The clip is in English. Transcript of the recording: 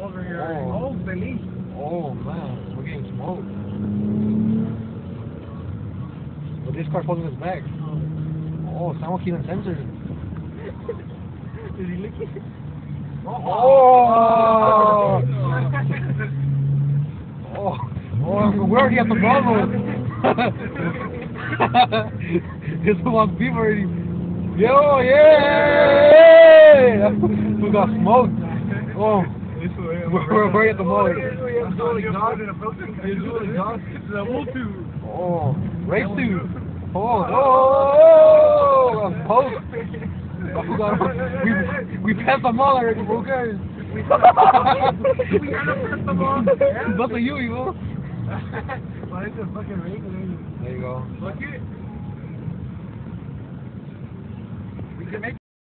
over here. Oh, Feliz. Oh, man. We're getting smoked. But this car's holding us back. Oh, someone keeping sensors. Is he licking? Oh! Oh! Oh, we're already at the bottom. This one wants beef already. Yo, yeah! We got smoked. Oh, we're at the mall. Oh, race 2. Oh, I'm poked. We passed the mall already, bro, guys. We gotta pass the mall. It's up to you, bro. Why is it fucking raining? There you go. Look it. We can make